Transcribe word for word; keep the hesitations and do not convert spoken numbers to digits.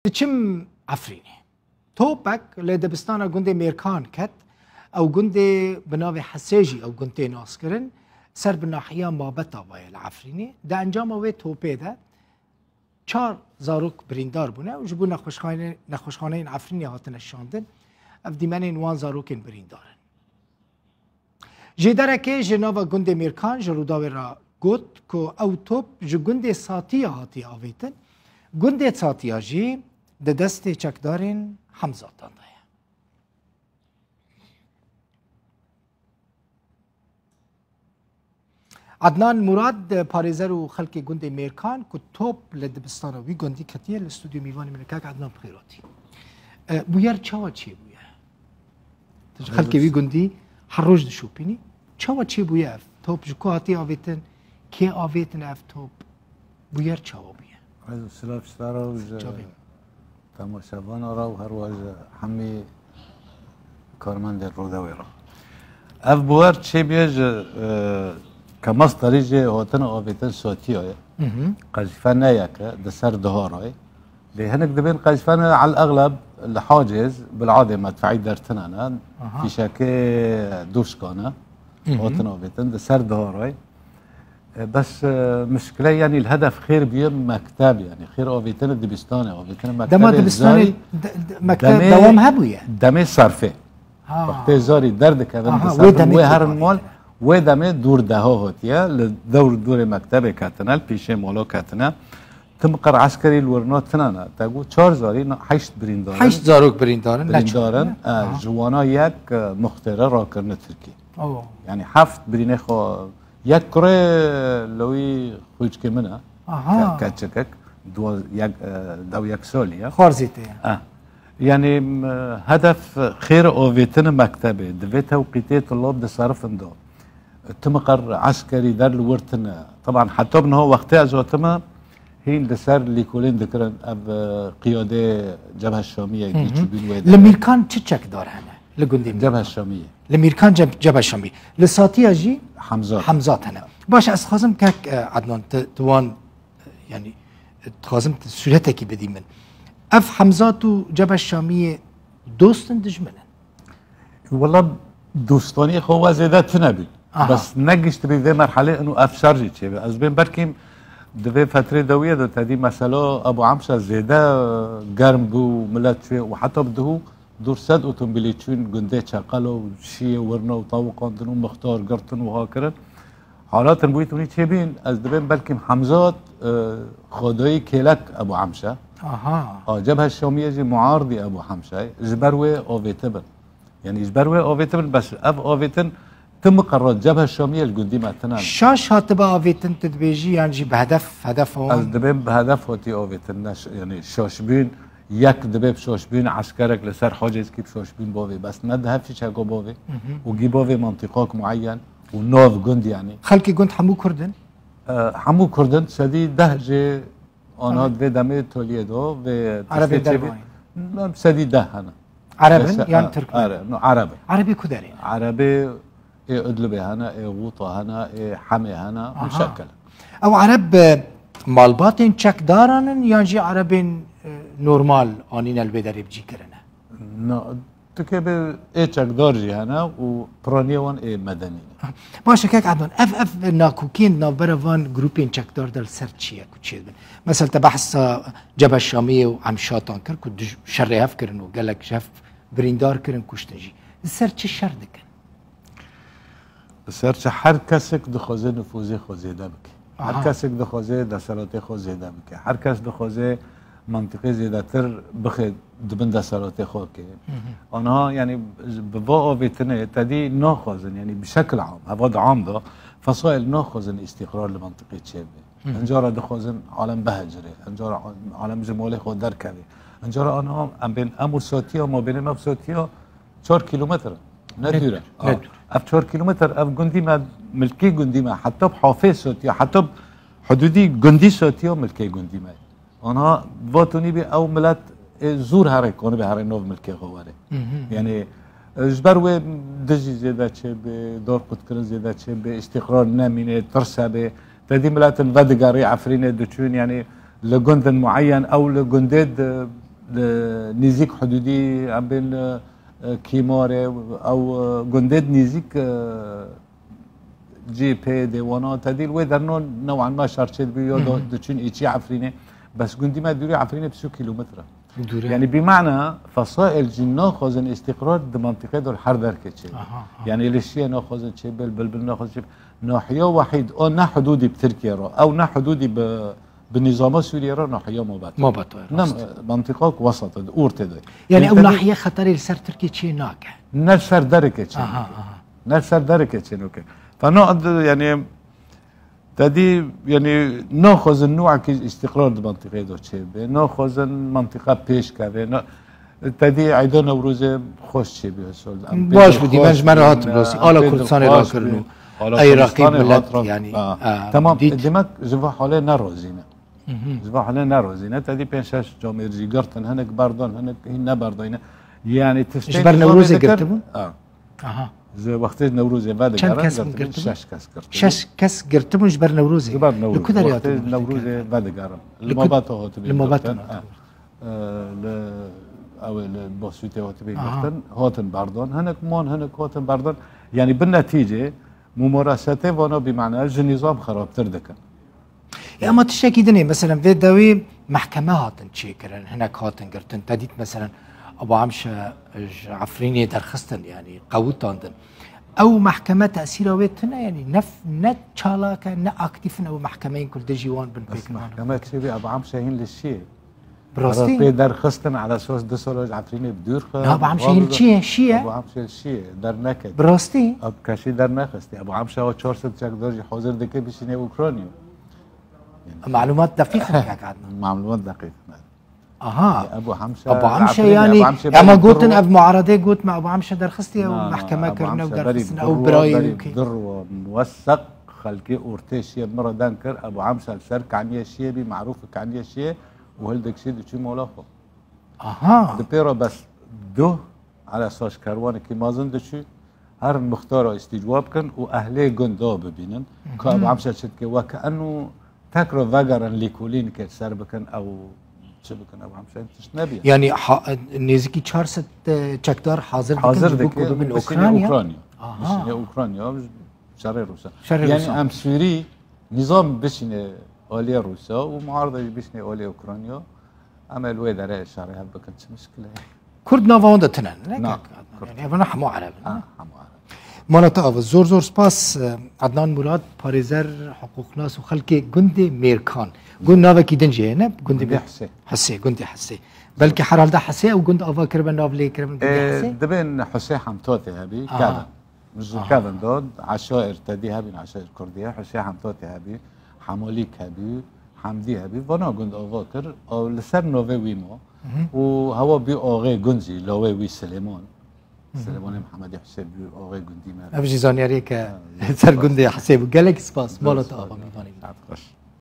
چم عفرینه توپک لدبستان گنده میرکان کت او گنده بناو حساجی او گنده ناس کرن سر بناحیه مابتا وای العفرینه ده انجام وی توپه ده چار زاروک بریندار بونه و جبو نخوشخانه نخوشخانه این عفرینه هاتن شاندن اف دیمن این وان زاروکین بریندارن جداره که جناوا گنده میرکان جروداوی را گوت که او توپ جو گنده ساتیه هاتی آویتن گنده ساتیه جی ده دست چکدارین حمزاتان ده عدنان مراد پاريزر و خلق گنده میرکان که توپ لدبستان وی گندی کتیه لستودیو میوانی منکاک عدنان بخیراتی بویر چاوا چی بویر خلق وی گندی هر روز دشو پینی چاوا چی بویر توپ جکو هاتی آویتن که آویتن اف توپ بویر چاوا بویر عايز السلاف اشترى وجا تماشاوان را و هر واجه حمی کارمند روداوی را اف بوار چی بیج كمصدر يجي هوتنا اوفيتن صوتيه قذفان نياكا دسر دهاراي لهنك دبين قذفان على الاغلب الحاجز بالعاده مدفعي درتنا انا في شاكي دوشكانا هوتنا اوفيتن دسر دهاراي بس مشكلة يعني الهدف خير بيم مكتب يعني خير اوفيتن دبستاني اوفيتن مكتب دما دبستاني مكتب دوام هبويا دمي صرفه وقت زاري درد كمان بصرف وهر المال و دمه دور ده ها هاتیه لدور دور مکتب کتنال پیشه مالا کتنه تمقر عسکری الورنا تنانه تاگو چهار زاری هشت برین دارن هشت زاروک برین دارن برین دارن جوانا یک مختره را کرنه ترکی یعنی هفت برینه خو یک کره لوی خویچ که منه کچکک دو یک دو یک سالیه خارزیته يعني هدف خير اوفيتن مكتبه دفي توقيتي طلاب دي صرفن دو تمقر عسكري دار الورتنا طبعا حتى ابن هو وقتها زوتما هين دسر اللي كولين ذكرن اب قياده جبهه الشاميه يجي بين لميركان تشك دار هنا لقندي جبهه الشاميه لميركان جب جبهه الشاميه لساتيا جي حمزات حمزات هنا باش اس خازم كاك عدنان توان يعني خازم سورتك بدي من اف حمزات جبهه الشاميه دوستن دجمنن والله دوستاني هو زيادات نبي آه. بس نجش تبي ذي مرحله انه اف شارجي شيء از بين بركيم دفي فتره دويه دو تدي مثلا ابو عمشه زيده گرم بو ملت شوي وحتى بده دور صد اوتومبيليتشون گنده چقلو شي ورنا وطوقان دنو مختار قرطن وهاكرن حالات بويتوني تشبين از دبين بركيم حمزات خداي كيلك ابو عمشه اها اه جبهه الشاميه جي معارضي ابو حمشه جبروي اوفيتبل يعني جبروي اوفيتبل بس اف اوفيتن تم قرار جبهه الشاميه الجندي ما تنال شاش هاتبا اوفيتن تدبيجي يعني جي بهدف هدف هون الدبيب بهدف هوتي اوفيتن يعني شاشبين يك دبيب شاشبين عسكرك لسر حاجز كيف شاشبين بوفي بس ندهف في شاكو بوفي وجي بوفي منطقاك معين ونوف جندي يعني خلكي جند حمو كردن آه حمو كردن سدي دهجه انا دو دمه توليدو و عربي درباين سدي ده انا عربي يعني تركي عربي عربي كدارين عربي ايه ادلبي هنا ايه غوطه هنا ايه حمي هنا مشكله او عرب مالباتين تشك دارن يعني عربين نورمال انين البدري بجي كرنا نو تكب ايه تشك دارجي هنا وبرانيون ايه مدني باشه كيك عدن اف اف ناكوكين نابرفان جروبين تشك دار دل سرتشيا كوتشي مثلا تبحث جبهه الشاميه وعم شاطان كر كنت شر هفكر انه قال لك شاف بريندار كرن كشتجي السرتش الشر دكن سرچ هر کسی که دخوازه نفوذی خوزیده بکه هر کسی که دخوازه دستاراتی خوزیده بکه هر کس دخوازه منطقه زیاده تر بخه دبن دستاراتی خود که آنها یعنی بوا آویتنه تدی ناخوازن یعنی بشکل عام هواد عام دا فصائل ناخوازن استقرار لمنطقه چه بی انجارا دخوازن عالم بهجره انجارا عالم جمالی خود در کرده انجارا آنها ام بین امور ساتی ها ما بین مب ساتی ها چهار کیلومتر ندوره ندوره اف چهار کیلومتر اف گندی ما ملکی گندی ما حتی بحافظ سوتی حتی حدودی گندی سوتی ها ملکی گندی ما آنها واتونی به او ملت زور هره کنه به هره نو ملکی خواره یعنی جبر و دجی زیاده چه به دار قد کرن زیاده چه به استقرار نمینه ترسه به تدی ملت الودگاری عفرینه دچون یعنی لجند معين او لجندات نزيك حدودي ام بين كيماري او جندد نزيك جي بي ديوانات هذه الويدر نوعا ما شارشيد بيو دتشون ايشي عفرينه بس جندي ما دوري عفرينه بسو كيلومتر يعني بمعنى فصائل جن ناخذ استقرار المنطقه دول حردر كتشي يعني الاشياء ناخذ تشبل بلبل ناخذ ناحيه واحد او نا حدودي بتركيا را او نا حدودي ب بالنظام السوري را ناحيه ما بات ما بات نعم منطقه وسط اورت يعني او ناحيه خطري لسر تركيا تشي ناك نسر دركتشي اها نسر دركتشي اوكي فنقعد يعني تدي يعني ناخذ النوع كي استقرار المنطقه دو تشبه ناخذ المنطقه بيش كذا تدي عيد نوروز خوش شي بيسول باش بدي منج مرات بلوسي على كردستان راكرنو اي رقيب بلد يعني آه. آه. تمام ديمك جوا حوالي نروزينا جوا حوالي نروزينا تدي بينشاش جامير جيغرتن هنك باردون هنك هنا باردون يعني تفتح جبر نوروز قرتبو اه اها زي وقت نوروز بعد قرن شش كاس قرتبو شش كاس قرتبو جبر نوروز جبر نوروز لكذا وقت نوروز بعد قرن المباتو هو تبي المباتو اه او البوسوتي هوتبي قرتن هوتن باردون هنك مون هنك هوتن باردون يعني بالنتيجه ممارساته وانا بمعنى النظام خراب تردكن يا ما تشكي دني مثلا في دوي محكمه هاتن تشيكرن هناك هاتن قرتن تديت مثلا ابو عمشه عفريني درخستن يعني قوتاندن او محكمه تاثير ويتنا يعني نف نت شالاك نا اكتيفن او محكمين كل دجيوان بن بس محكمه كسبي ابو عمشه هين للشيء براستي في درخستن على اساس دسولج عفريني بدور ابو عمشه هين شيء شيء ابو عمشه الشيء در نكد براستي اب كاشي در نخستي ابو عمشه و چهارصد چك درجه حاضر دكه بشينه اوكرانيا معلومات دقيقه قعدنا معلومات دقيقه اها ابو عمشه ابو عمشه يعني اما قلت اب معارضه قلت مع ابو عمشه درخستي او محكمه كرنا ودرخستنا او براي در موثق خلقي اورتيشيا مره دانكر ابو عمشه السر كعنيه شيبي معروف كعنيه شي وهلدك شي دشي مولاخو اها دبيرو بس دو على اساس كروان كي مازن دشي هر مختار استجواب كن واهلي جندو ببينن كابو عمشه شتكي وكانه تكرو فاجرن ليكولين كسر بكن او چه بكن ابو عمشه تشنبي يعني نزيكي چهارصد چکدار حاضر حاضر بكن من اوكرانيا اوكرانيا اه اوكرانيا شرق روسيا يعني ام سوري نظام بشنه اولي روسيا ومعارضه بشنه اولي اوكرانيا اما الوي دره شرق هب بكن مشكله كرد نافوندا تنن نعم يعني انا حمو عرب اه حمو عرب مانا زور زور سپاس عدنان مراد پاريزر حقوق ناس وخلقي گندي ميركان گند ناوه کی دنجه نه گندي حسي حسي گندي حسي بلكي حرال ده حسي او گند افا كربن ناف لي كربن گندي حسي دبن حسي حمتوتي هبي آه. كذا مش آه. كذا دود عشائر تدي هبي عشائر كرديه حسي حمتوتي هبي حموليك هبي حمدي هبي وانا گند افا كر او لسر نووي ويمو وهو بي اوغي گنزي لوي وي سليمان سليمان محمد حسين بي اوغي گندي ما ابجي زانياري ك سر گندي حسي قالك سپاس مالت افا ميداني